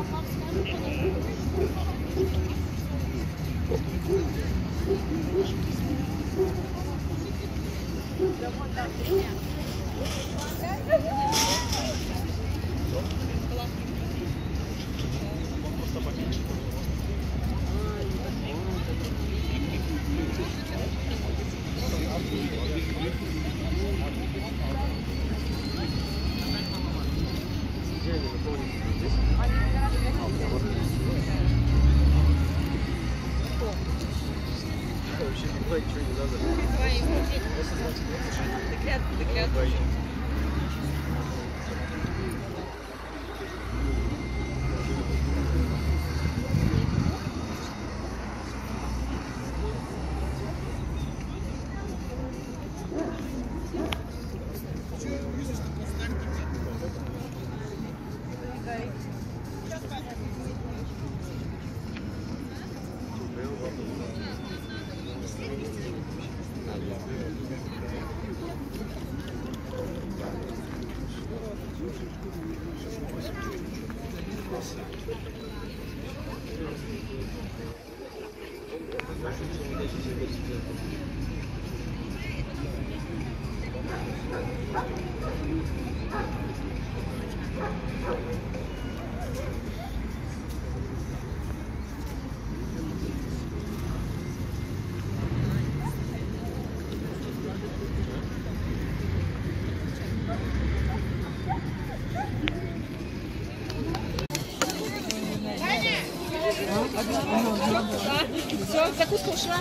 Все, закуска ушла.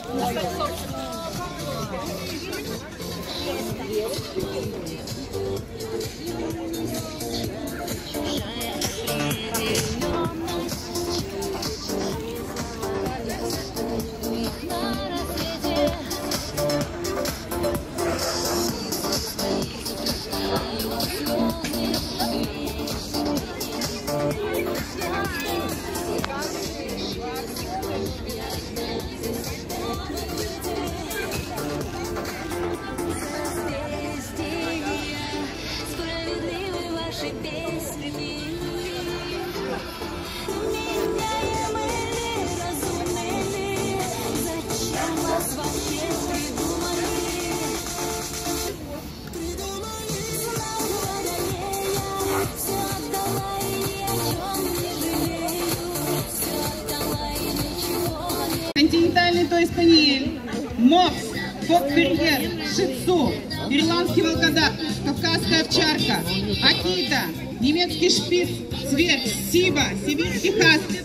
Континентальный той-спаниель, мопс, фок-терьер, шицу, ирландский волкодав, кавказская овчарка, акита, немецкий шпиц, цвет, сиба, сибирский хаски.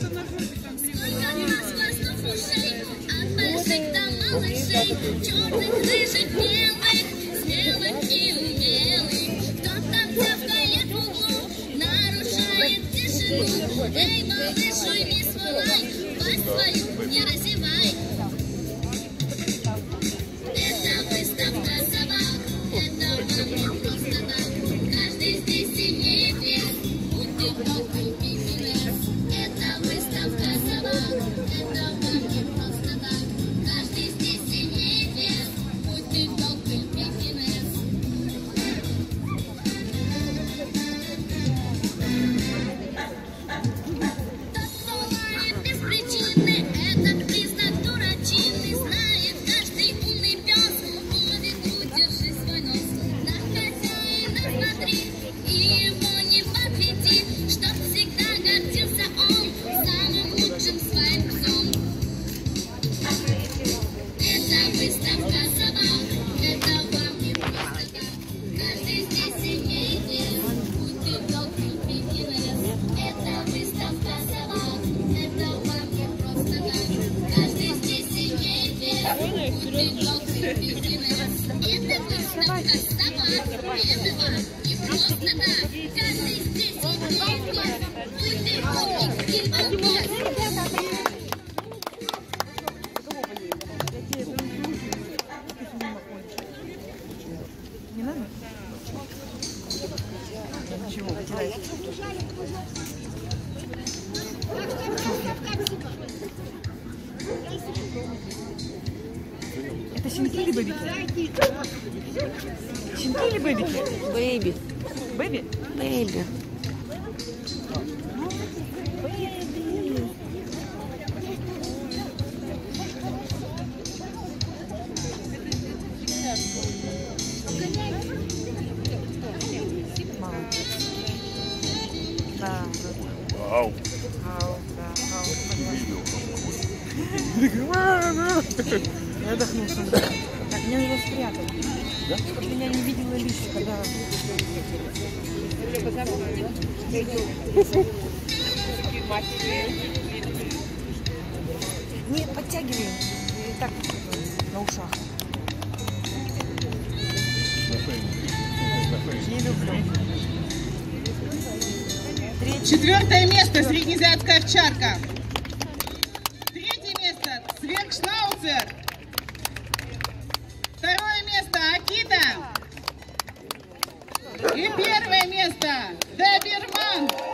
Эй, малыш, уйми свой, пасть свою не разевай. Это выставка собак, это вам не просто так. Каждый здесь имеет вес, будь ты вдруг купи билет. Это выставка собак, это вам не просто так. Каждый здесь имеет вес, будь ты вдруг купи билет. Это щенки или бэбики? Щенки или бэбики? Бэйби. Бэби? Бэйби. Да. Ау. Ау, да, ау. Я отдохнулся. Так, мне его спрятать. Да? Чтобы меня не видела лично, когда... Не, подтягивай. И так на ушах. Не люблю. Четвертое место среднеазиатская овчарка. Третье место сверхшнауцер. Второе место Акита. И первое место доберман.